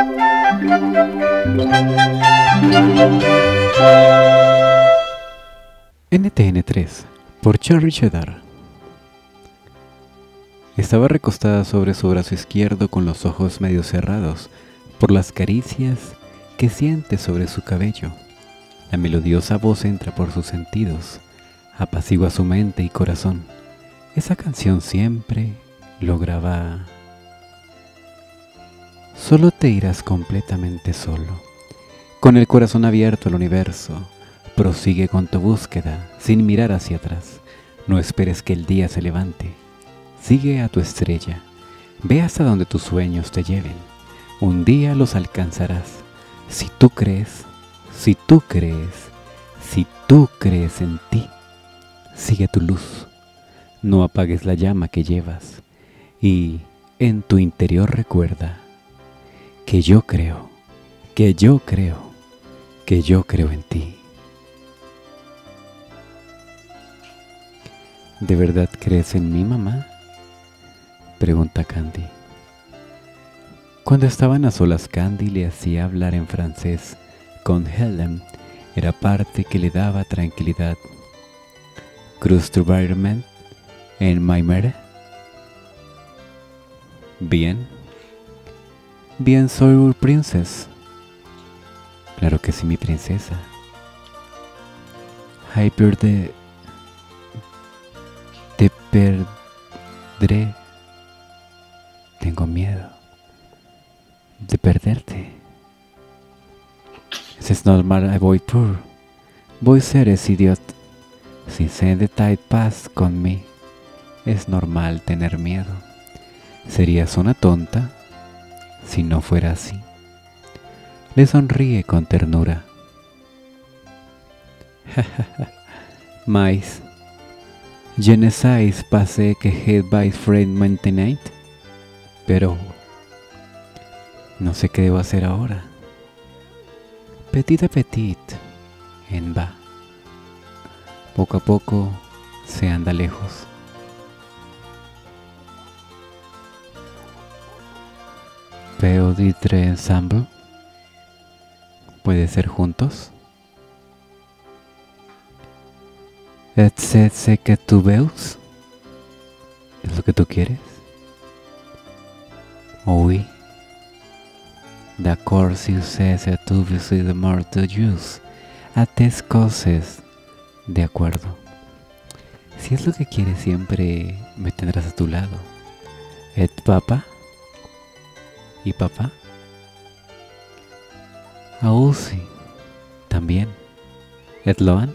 NTN3 por Cherry Cheddar. Estaba recostada sobre su brazo izquierdo con los ojos medio cerrados por las caricias que siente sobre su cabello. La melodiosa voz entra por sus sentidos, apacigua su mente y corazón. Esa canción siempre lograba... Solo te irás completamente solo. Con el corazón abierto al universo, prosigue con tu búsqueda sin mirar hacia atrás. No esperes que el día se levante. Sigue a tu estrella. Ve hasta donde tus sueños te lleven. Un día los alcanzarás. Si tú crees, si tú crees, si tú crees en ti, sigue tu luz. No apagues la llama que llevas. Y en tu interior recuerda que yo creo, que yo creo, que yo creo en ti. ¿De verdad crees en mí, mamá?, pregunta Candy. Cuando estaban a solas, Candy le hacía hablar en francés con Helen. Era parte que le daba tranquilidad. ¿Crees tu environment en my mère? Bien. Bien, soy una princesa. Claro que sí, mi princesa. Hyper de... Te perdré. Tengo miedo de perderte. Es normal, voy por. Voy ser ese idiota. Si se de paz con mí, es normal tener miedo. Serías una tonta si no fuera así. Le sonríe con ternura. Mais, je ne sais pas que head by friend maintenant. Pero no sé qué debo hacer ahora. Petit à petit, en va. Poco a poco se anda lejos. Pero ditre ensemble. ¿Puede ser juntos? ¿Es que tú ves? ¿Es lo que tú quieres? Oui. D'accord, si c'est tu visite de mort de Dios. A tes cosas. De acuerdo. Si es lo que quieres, siempre me tendrás a tu lado. ¿Et papá? ¿Y papá? Ah, sí. También. ¿Et Loan?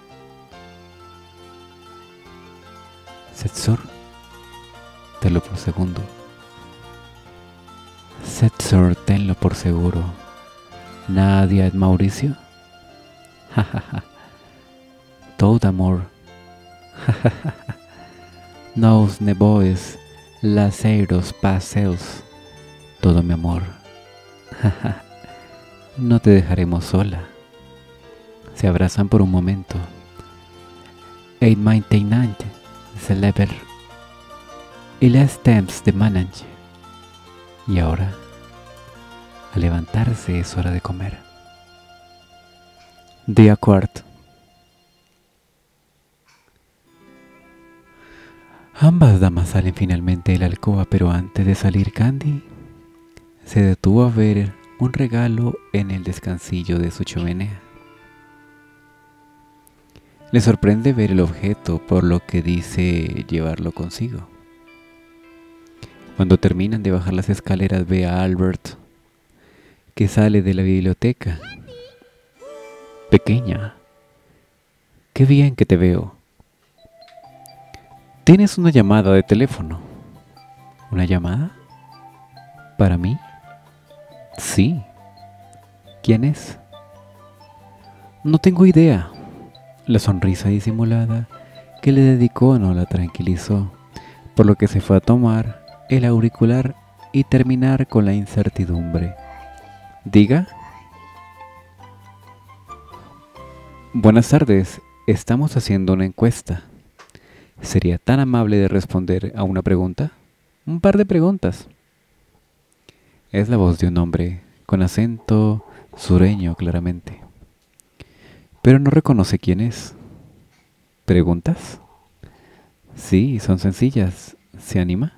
¿C'est sûr? Te lo por segundo. Setzer, tenlo por seguro. Nadia et Mauricio. Jajaja. Todo amor. Jajaja. Nos neboes, laceiros, paseos. Todo mi amor. Jaja. No te dejaremos sola. Se abrazan por un momento. Et maintenant, célèbre. Il est temps de manger. Y ahora, al levantarse es hora de comer. De acuerdo. Ambas damas salen finalmente de la alcoba, pero antes de salir, Candy se detuvo a ver un regalo en el descansillo de su chimenea. Le sorprende ver el objeto, por lo que dice llevarlo consigo. Cuando terminan de bajar las escaleras, ve a Albert, que sale de la biblioteca. Pequeña, qué bien que te veo. Tienes una llamada de teléfono. ¿Una llamada? ¿Para mí? Sí. ¿Quién es? No tengo idea. La sonrisa disimulada que le dedicó no la tranquilizó, por lo que se fue a tomar el auricular y terminar con la incertidumbre. Diga. Buenas tardes, estamos haciendo una encuesta. ¿Sería tan amable de responder a una pregunta? Un par de preguntas. Es la voz de un hombre con acento sureño claramente. Pero no reconoce quién es. ¿Preguntas? Sí, son sencillas. ¿Se anima?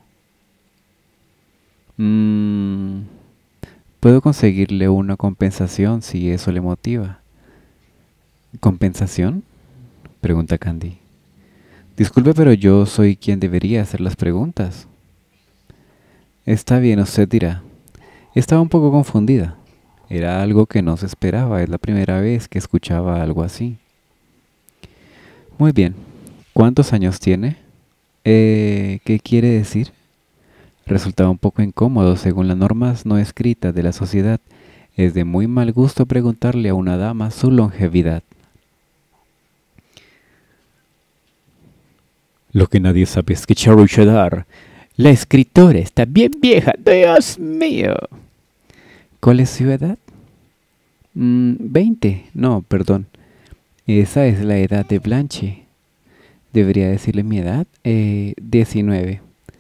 Mm, Puedo conseguirle una compensación si eso le motiva. ¿Compensación? Pregunta Candy. Disculpe, pero yo soy quien debería hacer las preguntas. Está bien, usted dirá. Estaba un poco confundida. Era algo que no se esperaba, es la primera vez que escuchaba algo así. Muy bien. ¿Cuántos años tiene? ¿Qué quiere decir? Resultaba un poco incómodo según las normas no escritas de la sociedad. Es de muy mal gusto preguntarle a una dama su longevidad. Lo que nadie sabe es que Cherry Cheddar, la escritora, está bien vieja. ¡Dios mío! ¿Cuál es su edad? 20. No, perdón. Esa es la edad de Blanche. ¿Debería decirle mi edad? 19.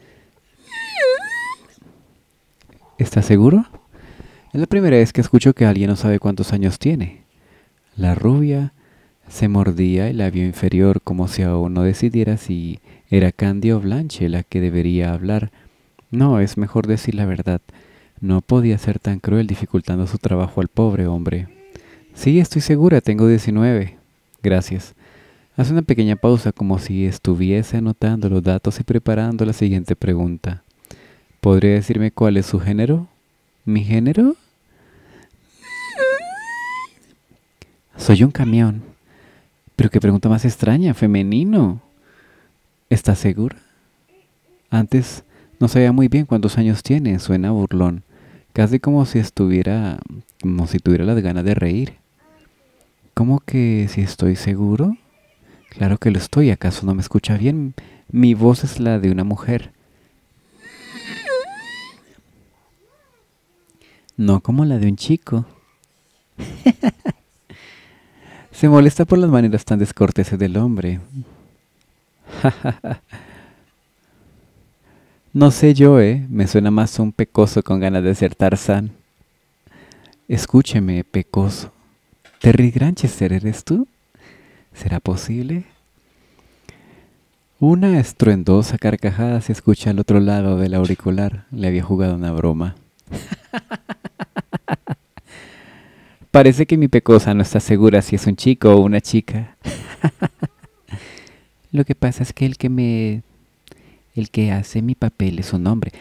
¿Está seguro? Es la primera vez que escucho que alguien no sabe cuántos años tiene. La rubia se mordía el labio inferior como si aún no decidiera si era Candy o Blanche la que debería hablar. No, es mejor decir la verdad. No podía ser tan cruel dificultando su trabajo al pobre hombre. Sí, estoy segura, tengo 19. Gracias. Hace una pequeña pausa como si estuviese anotando los datos y preparando la siguiente pregunta. ¿Podría decirme cuál es su género? ¿Mi género? Soy un camión. Pero qué pregunta más extraña, femenino. ¿Estás segura? Antes no sabía muy bien cuántos años tiene, suena burlón. Casi como si tuviera las ganas de reír. ¿Cómo que si estoy seguro? Claro que lo estoy, ¿acaso no me escucha bien? Mi voz es la de una mujer. No como la de un chico. Se molesta por las maneras tan descorteses del hombre. No sé yo, me suena más a un pecoso con ganas de ser Tarzán. Escúcheme, pecoso. ¿Terry Granchester eres tú? ¿Será posible? Una estruendosa carcajada se escucha al otro lado del auricular. Le había jugado una broma. Parece que mi pecosa no está segura si es un chico o una chica. Lo que pasa es que el que hace mi papel es un hombre.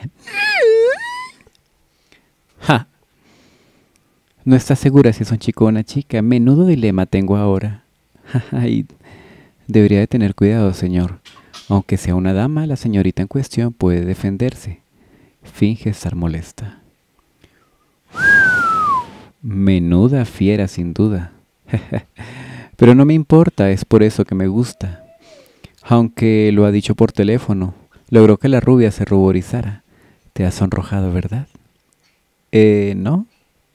¡Ja! No está segura si es un chico o una chica. Menudo dilema tengo ahora. Y debería de tener cuidado, señor. Aunque sea una dama, la señorita en cuestión puede defenderse. Finge estar molesta. Menuda fiera, sin duda. Pero no me importa, es por eso que me gusta. Aunque lo ha dicho por teléfono, logró que la rubia se ruborizara. Te has sonrojado, ¿verdad? ¿No?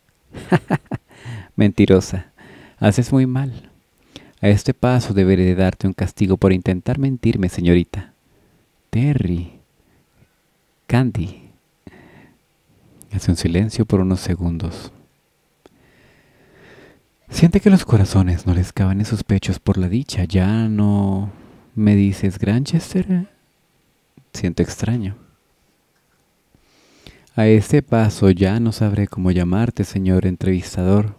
Mentirosa. Haces muy mal. A este paso deberé de darte un castigo por intentar mentirme, señorita. Terry. Candy. Hace un silencio por unos segundos. Siente que los corazones no les caben en sus pechos por la dicha. Ya no... ¿Me dices Granchester? Siento extraño. A este paso ya no sabré cómo llamarte, señor entrevistador.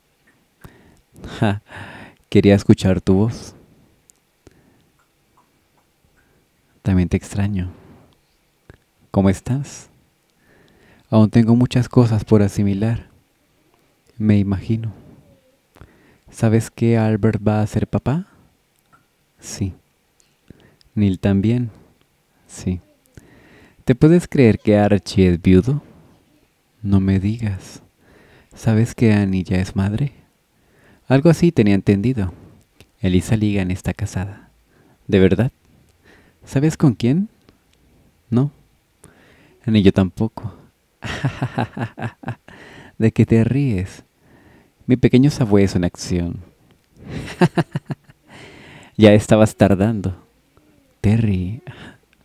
Ja, quería escuchar tu voz. También te extraño. ¿Cómo estás? Aún tengo muchas cosas por asimilar. Me imagino. ¿Sabes que Albert va a ser papá? Sí. Neil también. Sí. ¿Te puedes creer que Archie es viudo? No me digas. ¿Sabes que Annie ya es madre? Algo así tenía entendido. Elisa Ligan está casada. ¿De verdad? ¿Sabes con quién? No. Ni yo tampoco. ¿De qué te ríes? Mi pequeño sabueso en acción. Ya estabas tardando. Terry.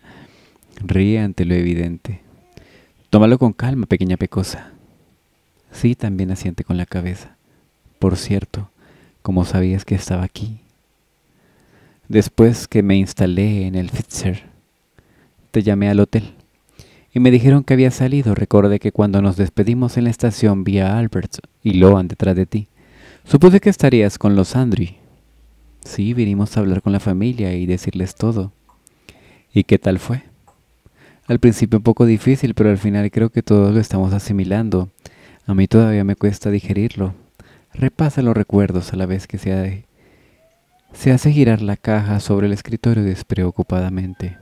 Ríe ante lo evidente. Tómalo con calma, pequeña pecosa. Sí, también asiente con la cabeza. Por cierto, ¿cómo sabías que estaba aquí? Después que me instalé en el Pfizer, te llamé al hotel y me dijeron que había salido. Recordé que cuando nos despedimos en la estación vi a Albert y Loan detrás de ti. Supuse que estarías con los Andrew. Sí, vinimos a hablar con la familia y decirles todo. ¿Y qué tal fue? Al principio un poco difícil, pero al final creo que todos lo estamos asimilando. A mí todavía me cuesta digerirlo. Repasa los recuerdos a la vez que se hace girar la caja sobre el escritorio despreocupadamente.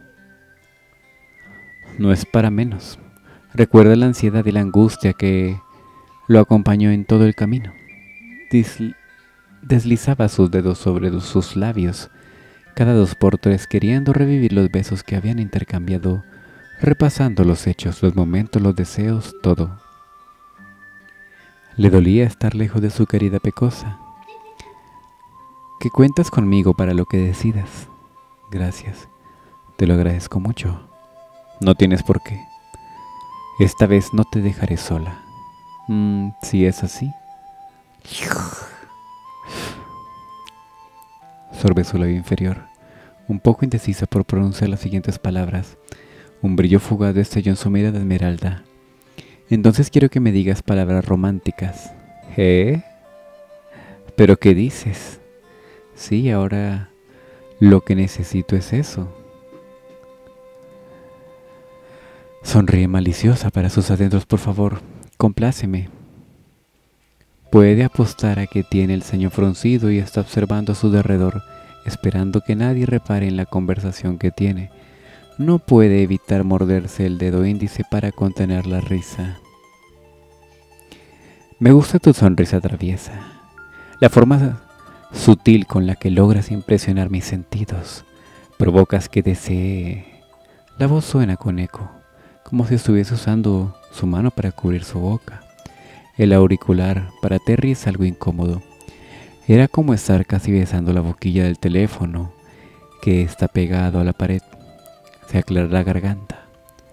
No es para menos. Recuerda la ansiedad y la angustia que lo acompañó en todo el camino. Deslizaba sus dedos sobre sus labios, cada 2 por 3 queriendo revivir los besos que habían intercambiado, repasando los hechos, los momentos, los deseos, todo. Le dolía estar lejos de su querida Pecosa. Que cuentas conmigo para lo que decidas. Gracias. Te lo agradezco mucho. No tienes por qué. Esta vez no te dejaré sola. Si es así. Sorbe su labio inferior, un poco indecisa por pronunciar las siguientes palabras. Un brillo fugaz estalló en su mirada esmeralda. Entonces quiero que me digas palabras románticas. ¿Eh? ¿Pero qué dices? Sí, ahora lo que necesito es eso. Sonríe maliciosa para sus adentros, por favor. Compláceme. Puede apostar a que tiene el ceño fruncido y está observando a su derredor, esperando que nadie repare en la conversación que tiene. No puede evitar morderse el dedo índice para contener la risa. Me gusta tu sonrisa traviesa, la forma sutil con la que logras impresionar mis sentidos. Provocas que desee. La voz suena con eco, como si estuviese usando su mano para cubrir su boca. El auricular para Terry es algo incómodo. Era como estar casi besando la boquilla del teléfono que está pegado a la pared. Se aclara la garganta.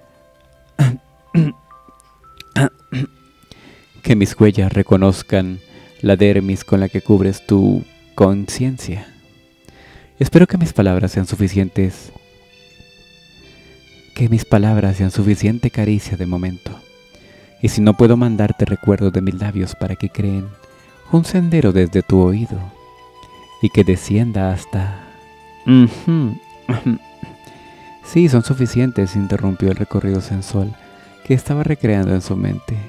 Que mis huellas reconozcan la dermis con la que cubres tu conciencia. Espero que mis palabras sean suficientes. Que mis palabras sean suficiente caricia de momento. Y si no puedo mandarte recuerdos de mis labios para que creen un sendero desde tu oído y que descienda hasta... Sí, son suficientes, interrumpió el recorrido sensual que estaba recreando en su mente.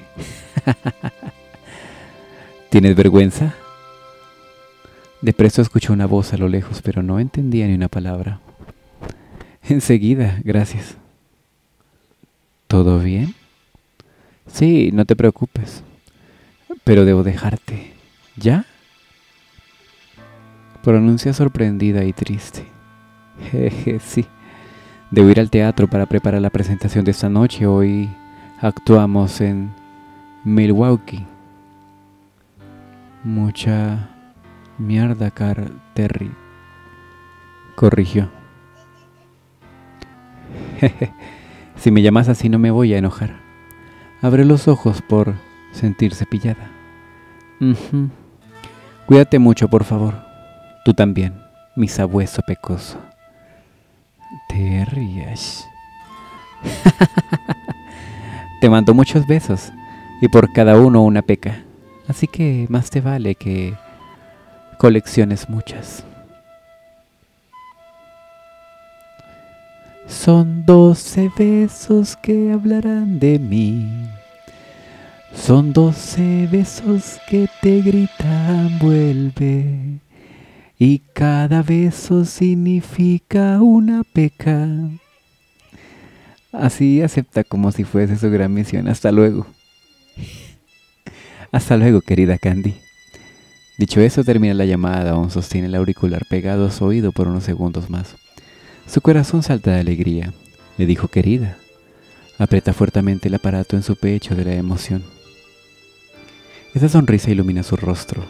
¿Tienes vergüenza? De presto escuchó una voz a lo lejos, pero no entendía ni una palabra. Enseguida, gracias. ¿Todo bien? Sí, no te preocupes. Pero debo dejarte. ¿Ya? Pronuncia sorprendida y triste. Jeje, sí. Debo ir al teatro para preparar la presentación de esta noche. Hoy actuamos en Milwaukee. Mucha mierda, Terry. Corrigió. Jeje. Si me llamas así no me voy a enojar. Abre los ojos por sentirse pillada. Cuídate mucho, por favor. Tú también, mi sabueso pecoso. Te rías. Te mando muchos besos y por cada uno una peca. Así que más te vale que colecciones muchas. Son 12 besos que hablarán de mí. Son 12 besos que te gritan vuelve. Y cada beso significa una peca. Así acepta como si fuese su gran misión. Hasta luego. Hasta luego, querida Candy. Dicho eso, termina la llamada. Aún sostiene el auricular pegado a su oído por unos segundos más. Su corazón salta de alegría. Le dijo querida. Aprieta fuertemente el aparato en su pecho de la emoción. Esa sonrisa ilumina su rostro.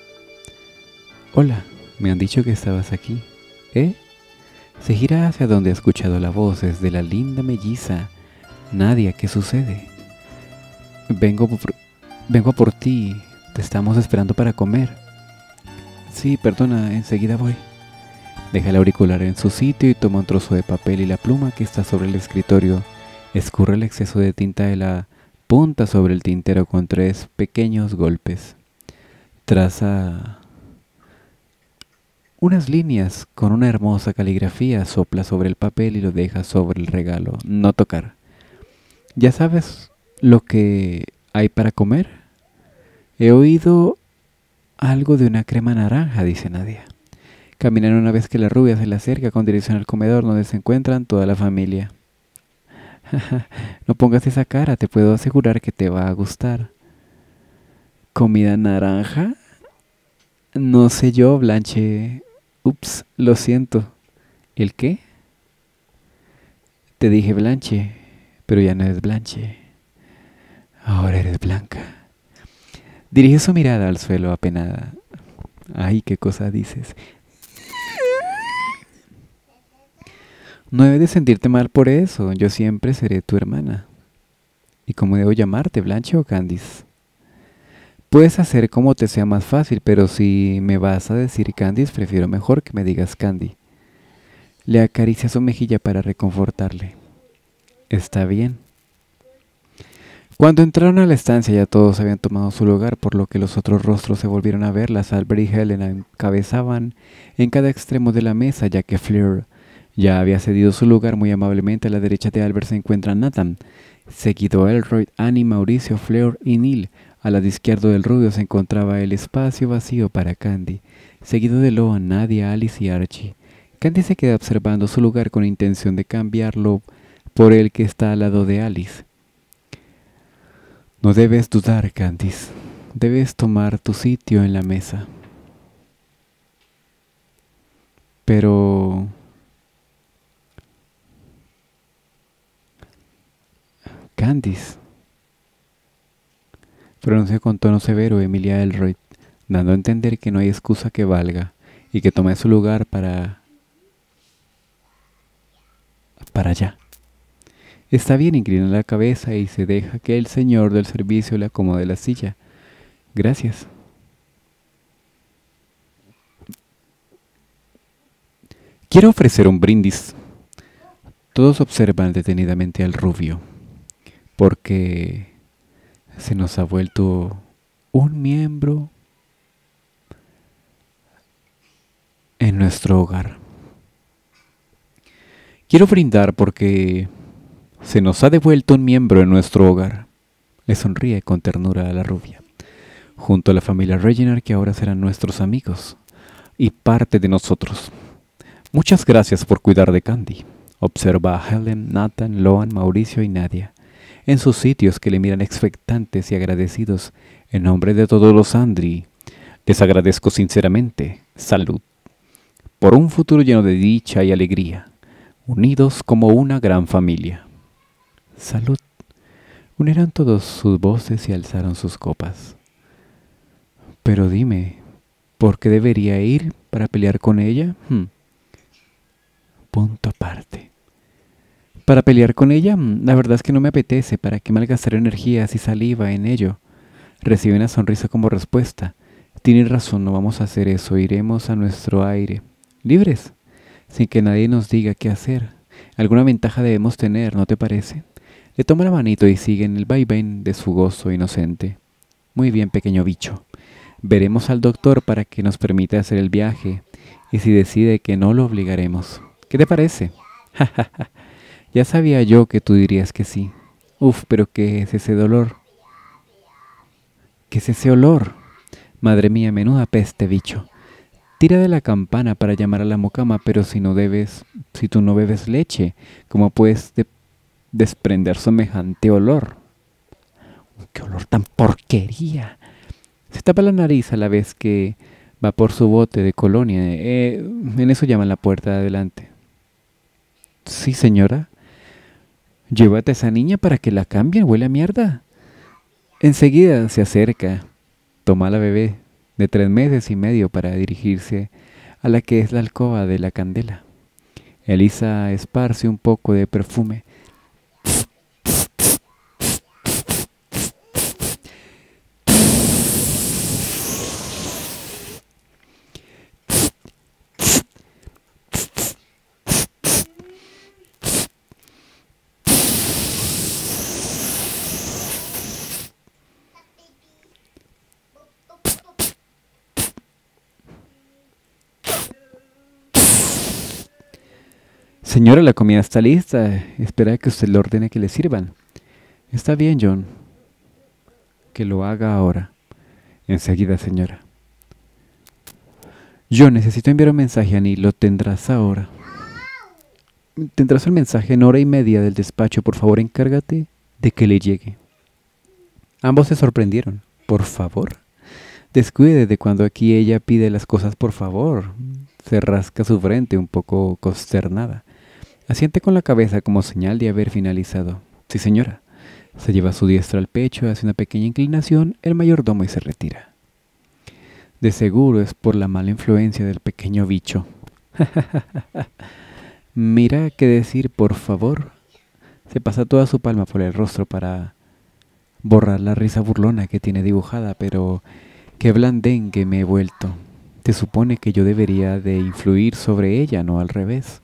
Hola, me han dicho que estabas aquí. ¿Eh? Se gira hacia donde ha escuchado la voz desde la linda melliza. Nadia, ¿qué sucede? vengo a por ti. Te estamos esperando para comer. Sí, perdona, enseguida voy. Deja el auricular en su sitio y toma un trozo de papel y la pluma que está sobre el escritorio. Escurre el exceso de tinta de la punta sobre el tintero con 3 pequeños golpes. Traza unas líneas con una hermosa caligrafía, sopla sobre el papel y lo deja sobre el regalo. No tocar. ¿Ya sabes lo que hay para comer? He oído algo de una crema naranja, dice Nadia. Caminan una vez que la rubia se le acerca con dirección al comedor donde se encuentran toda la familia. No pongas esa cara, te puedo asegurar que te va a gustar. ¿Comida naranja? No sé yo, Blanche. Ups, lo siento. ¿El qué? Te dije Blanche, pero ya no eres Blanche. Ahora eres blanca. Dirige su mirada al suelo apenada. Ay, qué cosa dices. No debes de sentirte mal por eso. Yo siempre seré tu hermana. ¿Y cómo debo llamarte, Blanche o Candice? Puedes hacer como te sea más fácil, pero si me vas a decir Candice, prefiero mejor que me digas Candy. Le acaricia su mejilla para reconfortarle. Está bien. Cuando entraron a la estancia ya todos habían tomado su lugar, por lo que los otros rostros se volvieron a verlas. Albert y Helen encabezaban en cada extremo de la mesa, ya que Fleur ya había cedido su lugar muy amablemente. A la derecha de Albert se encuentra Nathan, seguido Elroy, Annie, Mauricio, Fleur y Neil. Al lado izquierdo del rubio se encontraba el espacio vacío para Candy, seguido de Loan, Nadia, Alice y Archie. Candy se queda observando su lugar con intención de cambiarlo por el que está al lado de Alice. No debes dudar, Candice. Debes tomar tu sitio en la mesa. Pero... Candice, pronunció con tono severo Emilia Elroy, dando a entender que no hay excusa que valga y que tome su lugar para allá. Está bien, inclina la cabeza y se deja que el señor del servicio le acomode la silla. Gracias. Quiero ofrecer un brindis. Todos observan detenidamente al rubio, porque se nos ha vuelto un miembro en nuestro hogar. Quiero brindar porque se nos ha devuelto un miembro en nuestro hogar. Le sonríe con ternura a la rubia. Junto a la familia Reginald, que ahora serán nuestros amigos y parte de nosotros. Muchas gracias por cuidar de Candy. Observa a Helen, Nathan, Loan, Mauricio y Nadia en sus sitios, que le miran expectantes y agradecidos. En nombre de todos los Andri, les agradezco sinceramente. Salud. Por un futuro lleno de dicha y alegría, unidos como una gran familia. Salud. Unieron todos sus voces y alzaron sus copas. Pero dime, ¿por qué debería ir para pelear con ella? Punto aparte. ¿Para pelear con ella? La verdad es que no me apetece. ¿Para qué malgastar energías y saliva en ello? Recibe una sonrisa como respuesta. Tienes razón, no vamos a hacer eso. Iremos a nuestro aire. Libres, sin que nadie nos diga qué hacer. Alguna ventaja debemos tener, ¿no te parece? Le toma la manito y sigue en el vaivén de su gozo inocente. Muy bien, pequeño bicho. Veremos al doctor para que nos permita hacer el viaje. Y si decide que no, lo obligaremos. ¿Qué te parece? Ya sabía yo que tú dirías que sí. Uf, pero ¿qué es ese dolor? ¿Qué es ese olor? Madre mía, menuda peste, bicho. Tira de la campana para llamar a la mucama, pero si tú no bebes leche, ¿cómo puedes desprender semejante olor? ¡Qué olor tan porquería! Se tapa la nariz a la vez que va por su bote de colonia. En eso llama a la puerta de adelante. Sí, señora. Llévate a esa niña para que la cambien, huele a mierda. Enseguida se acerca, toma a la bebé de 3 meses y medio para dirigirse a la que es la alcoba de la candela. Elisa esparce un poco de perfume. Señora, la comida está lista. Espera que usted le ordene que le sirvan. Está bien, John. Que lo haga ahora. Enseguida, señora. John, necesito enviar un mensaje a Annie. Lo tendrás ahora. Tendrás el mensaje en hora y media del despacho. Por favor, encárgate de que le llegue. Ambos se sorprendieron. ¿Por favor? Descuide de cuando aquí ella pide las cosas por favor. Se rasca su frente un poco consternada. Asiente con la cabeza como señal de haber finalizado. Sí, señora. Se lleva su diestra al pecho, hace una pequeña inclinación, el mayordomo y se retira. De seguro es por la mala influencia del pequeño bicho. Mira qué decir, por favor. Se pasa toda su palma por el rostro para borrar la risa burlona que tiene dibujada, pero qué blandengue me he vuelto. Se supone que yo debería de influir sobre ella, no al revés.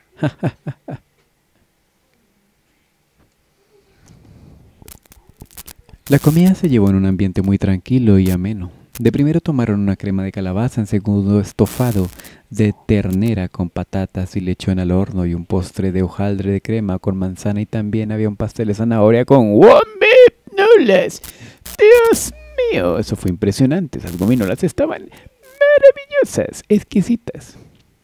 La comida se llevó en un ambiente muy tranquilo y ameno. De primero tomaron una crema de calabaza, en segundo estofado de ternera con patatas y lechón al horno y un postre de hojaldre de crema con manzana y también había un pastel de zanahoria con wombi nules. ¡Dios mío! Eso fue impresionante. Esas gominolas estaban maravillosas, exquisitas.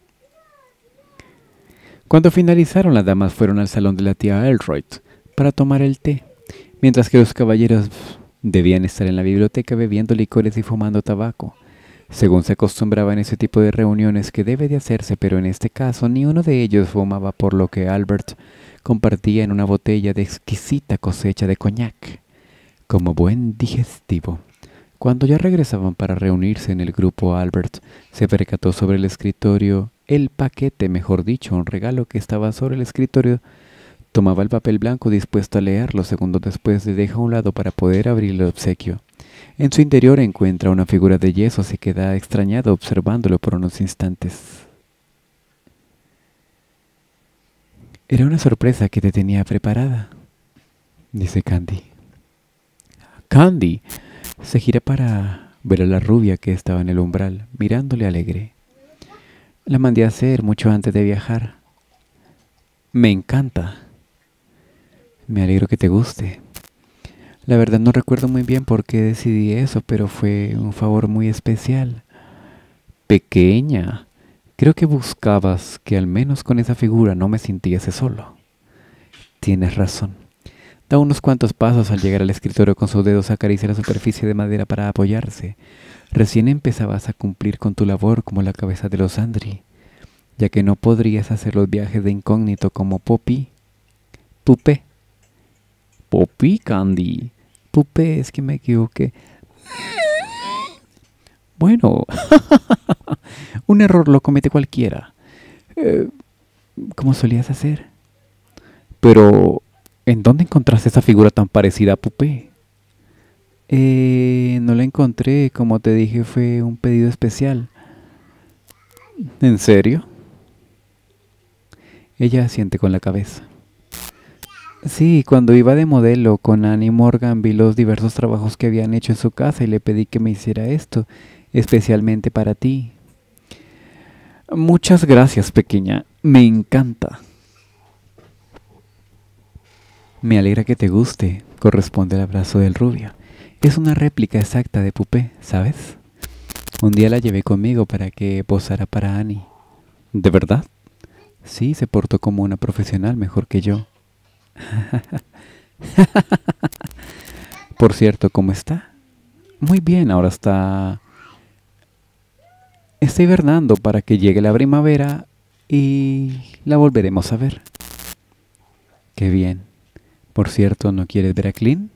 Cuando finalizaron, las damas fueron al salón de la tía Elroyd para tomar el té, mientras que los caballeros debían estar en la biblioteca bebiendo licores y fumando tabaco, según se acostumbraba en ese tipo de reuniones que debe de hacerse, pero en este caso ni uno de ellos fumaba, por lo que Albert compartía en una botella de exquisita cosecha de coñac, como buen digestivo. Cuando ya regresaban para reunirse en el grupo, Albert se percató sobre el escritorio, el paquete, mejor dicho, un regalo que estaba sobre el escritorio. Tomaba el papel blanco dispuesto a leerlo, segundos después le deja a un lado para poder abrir el obsequio. En su interior encuentra una figura de yeso, se queda extrañado observándolo por unos instantes. Era una sorpresa que te tenía preparada, dice Candy. Candy se gira para ver a la rubia que estaba en el umbral, mirándole alegre. La mandé a hacer mucho antes de viajar. Me encanta. Me alegro que te guste. La verdad no recuerdo muy bien por qué decidí eso, pero fue un favor muy especial. Pequeña, creo que buscabas que al menos con esa figura no me sintiese solo. Tienes razón. Da unos cuantos pasos. Al llegar al escritorio con sus dedos acaricia la superficie de madera para apoyarse. Recién empezabas a cumplir con tu labor como la cabeza de los Andri, ya que no podrías hacer los viajes de incógnito como Poppy. Pupe. Poppy, Candy. Pupe, es que me equivoqué. Bueno, un error lo comete cualquiera. ¿Cómo solías hacer? Pero, ¿en dónde encontraste esa figura tan parecida a Pupe? No la encontré, como te dije, fue un pedido especial. ¿En serio? Ella asiente con la cabeza. Sí, cuando iba de modelo con Annie Morgan vi los diversos trabajos que habían hecho en su casa y le pedí que me hiciera esto, especialmente para ti. Muchas gracias, pequeña. Me encanta. Me alegra que te guste, corresponde el abrazo del rubio. Es una réplica exacta de Pupe, ¿sabes? Un día la llevé conmigo para que posara para Annie. ¿De verdad? Sí, se portó como una profesional mejor que yo. Por cierto, ¿cómo está? Muy bien, ahora está hibernando para que llegue la primavera y la volveremos a ver. Qué bien. Por cierto, ¿no quieres ver a Clint?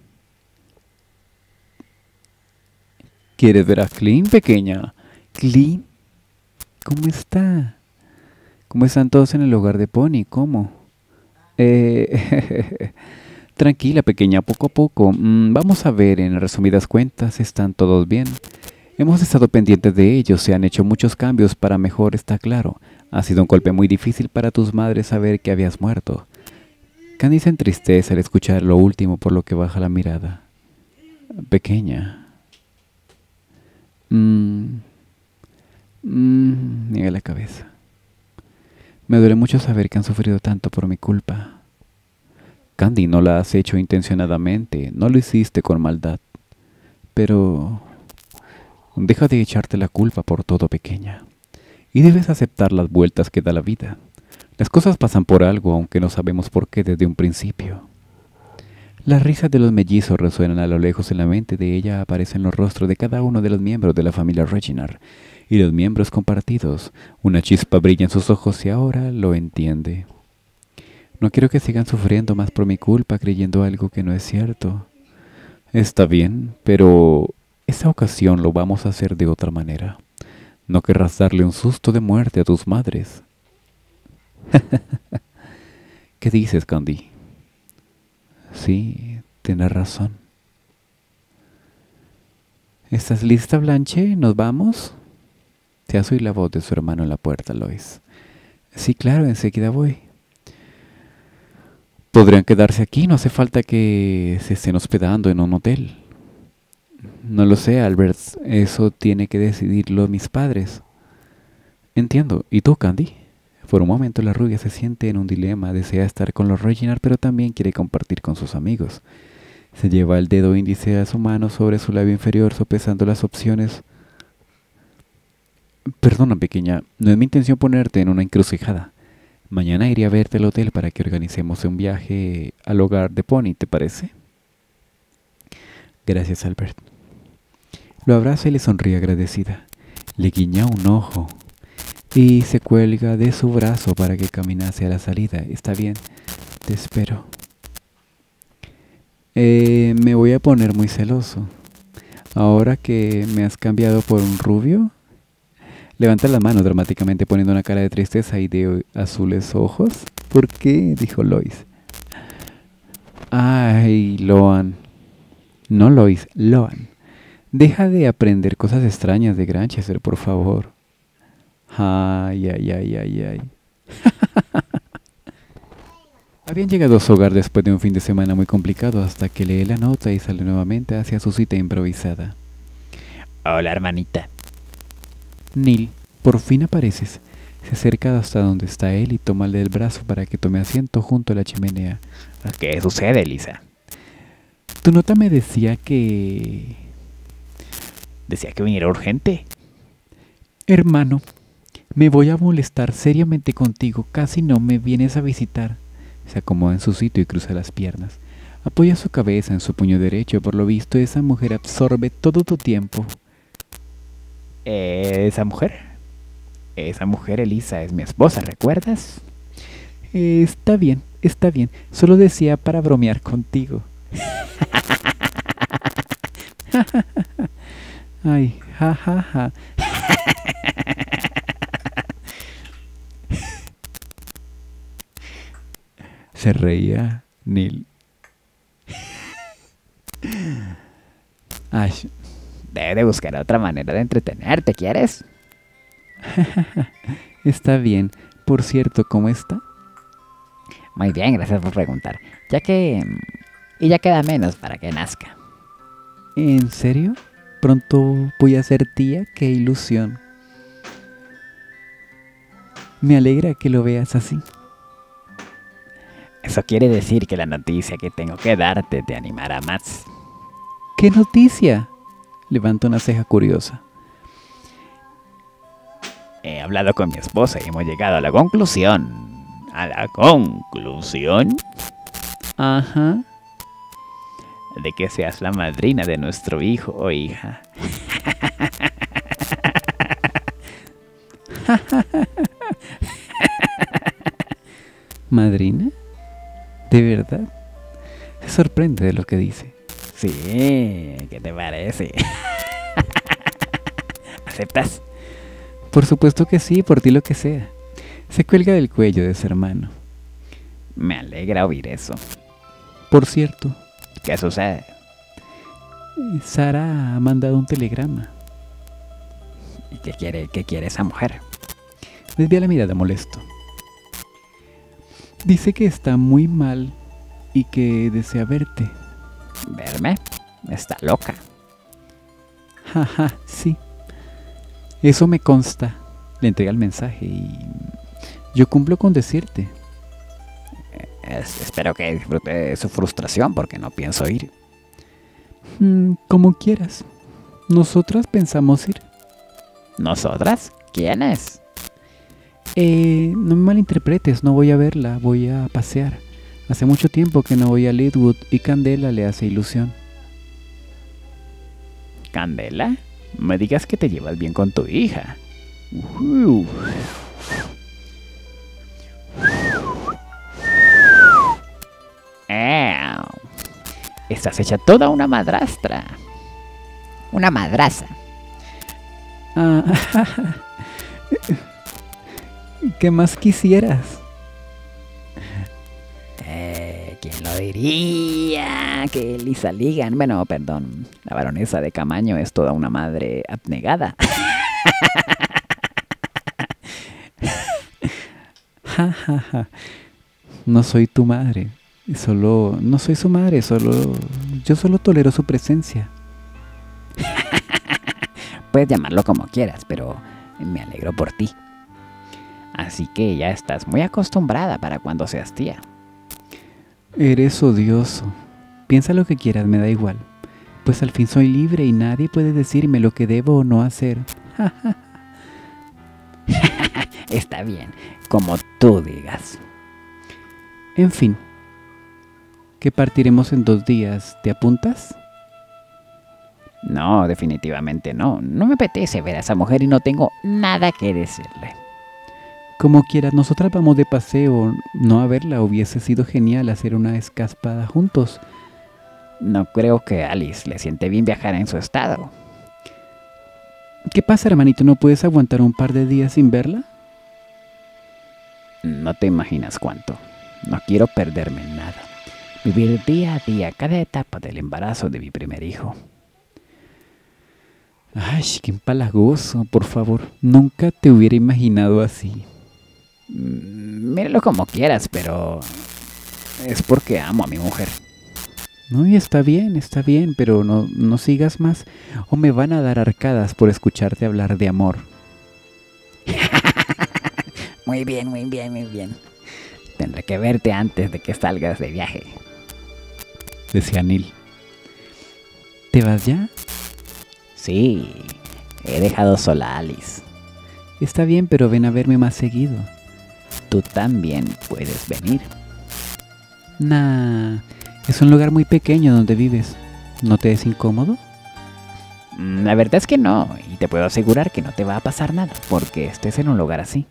¿Quieres ver a Clint, pequeña? ¿Clint? ¿Cómo está? ¿Cómo están todos en el hogar de Pony? ¿Cómo? Tranquila, pequeña, poco a poco. Vamos a ver, en resumidas cuentas, están todos bien. Hemos estado pendientes de ellos, se han hecho muchos cambios para mejor, está claro. Ha sido un golpe muy difícil para tus madres saber que habías muerto. Candy se entristece al escuchar lo último, por lo que baja la mirada. Pequeña. Niega la cabeza. Me duele mucho saber que han sufrido tanto por mi culpa. Candy, no la has hecho intencionadamente, no lo hiciste con maldad. Pero deja de echarte la culpa por todo, pequeña. Y debes aceptar las vueltas que da la vida. Las cosas pasan por algo, aunque no sabemos por qué desde un principio. Las risas de los mellizos resuenan a lo lejos en la mente de ella, aparecen los rostros de cada uno de los miembros de la familia Reginald, y los miembros compartidos. Una chispa brilla en sus ojos y ahora lo entiende. No quiero que sigan sufriendo más por mi culpa, creyendo algo que no es cierto. Está bien, pero esta ocasión lo vamos a hacer de otra manera. No querrás darle un susto de muerte a tus madres. ¿Qué dices, Candy? Sí, tienes razón. ¿Estás lista, Blanche? ¿Nos vamos? Se hace oír la voz de su hermano en la puerta, Lois. Sí, claro, enseguida voy. Podrían quedarse aquí, no hace falta que se estén hospedando en un hotel. No lo sé, Albert, eso tiene que decidirlo mis padres. Entiendo. ¿Y tú, Candy? Por un momento la rubia se siente en un dilema, desea estar con los Reginald, pero también quiere compartir con sus amigos. Se lleva el dedo índice a su mano sobre su labio inferior, sopesando las opciones. Perdona, pequeña, no es mi intención ponerte en una encrucijada. Mañana iré a verte al hotel para que organicemos un viaje al hogar de Pony, ¿te parece? Gracias, Albert. Lo abraza y le sonríe agradecida. Le guiña un ojo y se cuelga de su brazo para que caminase a la salida. Está bien, te espero. Me voy a poner muy celoso. Ahora que me has cambiado por un rubio. Levanta la mano dramáticamente poniendo una cara de tristeza y de azules ojos. ¿Por qué? Dijo Lois. Ay, Loan. No Lois, Loan. Deja de aprender cosas extrañas de Granchester, por favor. Ay, ay, ay, ay, ay. Habían llegado a su hogar después de un fin de semana muy complicado hasta que lee la nota y sale nuevamente hacia su cita improvisada. Hola, hermanita. Neil, por fin apareces. Se acerca hasta donde está él y tómale el brazo para que tome asiento junto a la chimenea. ¿Qué sucede, Lisa? Tu nota me decía que... Decía que viniera urgente. Hermano, me voy a molestar seriamente contigo. Casi no me vienes a visitar. Se acomoda en su sitio y cruza las piernas. Apoya su cabeza en su puño derecho. Por lo visto, esa mujer absorbe todo tu tiempo. ¿Esa mujer? Esa mujer, Elisa, es mi esposa, ¿recuerdas? Está bien, está bien. Solo decía para bromear contigo. Ay, ja, ja, ja. Se reía Neil. Ash. Debe de buscar otra manera de entretenerte, ¿quieres? Está bien. Por cierto, ¿cómo está? Muy bien, gracias por preguntar. Y ya queda menos para que nazca. ¿En serio? Pronto voy a ser tía. ¡Qué ilusión! Me alegra que lo veas así. Eso quiere decir que la noticia que tengo que darte te animará más. ¿Qué noticia? Levanta una ceja curiosa. He hablado con mi esposa y hemos llegado a la conclusión. ¿A la conclusión? Ajá. De que seas la madrina de nuestro hijo o hija. ¿Madrina? ¿De verdad? Se sorprende de lo que dice. Sí, ¿qué te parece? ¿Aceptas? Por supuesto que sí, por ti lo que sea. Se cuelga del cuello de su hermano. Me alegra oír eso. Por cierto, ¿Qué sucede? Sara ha mandado un telegrama. ¿Y qué quiere esa mujer? Desvía la mirada molesto. Dice que está muy mal y que desea verte. ¿Verme? Está loca. Jaja, sí. Eso me consta. Le entrega el mensaje y Yo cumplo con decirte. Espero que disfrute de su frustración porque no pienso ir. Como quieras. Nosotras pensamos ir. ¿Nosotras? ¿Quiénes? No me malinterpretes, no voy a verla, voy a pasear. Hace mucho tiempo que no voy a Lidwood y Candela le hace ilusión. ¿Candela? Me digas que te llevas bien con tu hija. Estás hecha toda una madrastra. Una madraza. ¿Qué más quisieras? ¿Quién lo diría? Que Lisa Ligan, bueno, perdón, la baronesa de Camaño es toda una madre abnegada. No soy tu madre. No soy su madre, yo solo tolero su presencia. Puedes llamarlo como quieras, pero me alegro por ti. Así que ya estás muy acostumbrada para cuando seas tía. Eres odioso. Piensa lo que quieras, me da igual. Pues al fin soy libre y nadie puede decirme lo que debo o no hacer. Está bien, como tú digas. En fin, que partiremos en 2 días. ¿Te apuntas? No, definitivamente no. No me apetece ver a esa mujer y no tengo nada que decirle. Como quieras, nosotras vamos de paseo. No a verla, hubiese sido genial hacer una escapada juntos. No creo que a Alice le siente bien viajar en su estado. ¿Qué pasa, hermanito? ¿No puedes aguantar un par de días sin verla? No te imaginas cuánto. No quiero perderme en nada. Vivir día a día cada etapa del embarazo de mi primer hijo. Ay, qué empalagoso, por favor. Nunca te hubiera imaginado así. Míralo como quieras, pero es porque amo a mi mujer. No, y está bien, pero no sigas más o me van a dar arcadas por escucharte hablar de amor. Muy bien, muy bien, muy bien. Tendré que verte antes de que salgas de viaje, decía Neil. ¿Te vas ya? Sí, he dejado sola a Alice. Está bien, pero ven a verme más seguido. Tú también puedes venir. Nah, es un lugar muy pequeño donde vives. ¿No te es incómodo? La verdad es que no, y te puedo asegurar que no te va a pasar nada porque estés en un lugar así.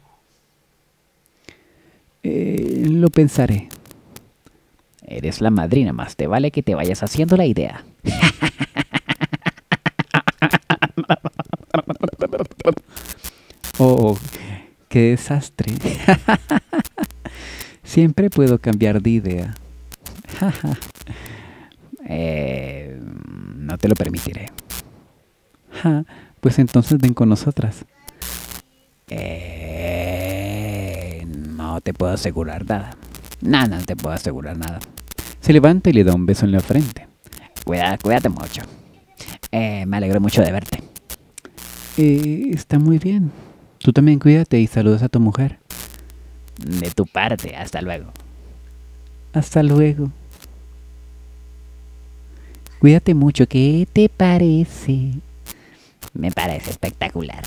Lo pensaré. Eres la madrina, más te vale que te vayas haciendo la idea. Oh, qué desastre. Siempre puedo cambiar de idea. No te lo permitiré. Pues entonces ven con nosotras. No te puedo asegurar nada. No te puedo asegurar nada. Se levanta y le da un beso en la frente. Cuídate mucho. Me alegro mucho de verte. Está muy bien. Tú también cuídate y saludas a tu mujer. De tu parte, hasta luego. Hasta luego. Cuídate mucho, ¿qué te parece? Me parece espectacular.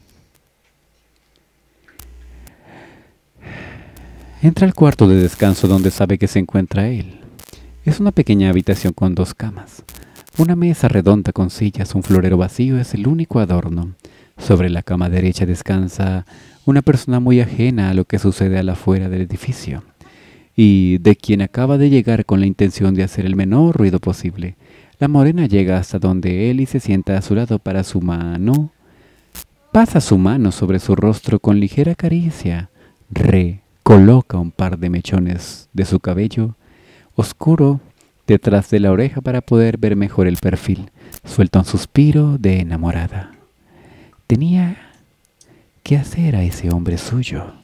Entra al cuarto de descanso donde sabe que se encuentra él. Es una pequeña habitación con 2 camas. Una mesa redonda con sillas, un florero vacío es el único adorno. Sobre la cama derecha descansa una persona muy ajena a lo que sucede a la afuera del edificio y de quien acaba de llegar con la intención de hacer el menor ruido posible. La morena llega hasta donde él y se sienta a su lado para su mano. Pasa su mano sobre su rostro con ligera caricia. Coloca un par de mechones de su cabello oscuro detrás de la oreja para poder ver mejor el perfil. Suelta un suspiro de enamorada. Tenía que hacer a ese hombre suyo.